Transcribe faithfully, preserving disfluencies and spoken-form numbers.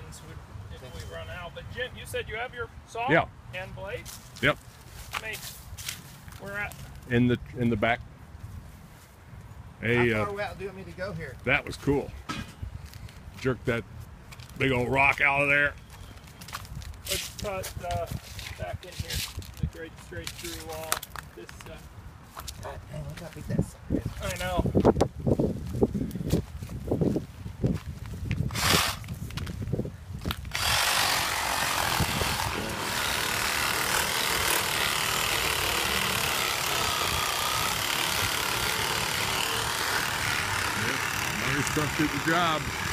ends if we run out. But Jim, you said you have your saw yeah. and blade? Yep. Mate, we're at In the in the back. Hey, How uh, far out do you want me to go here? that was cool. Jerk that big old rock out of there. Let's cut uh, back in here. The great straight through wall. This. Uh, God dang, look how big that sucker is. I know. Yep. Another stuff did the job.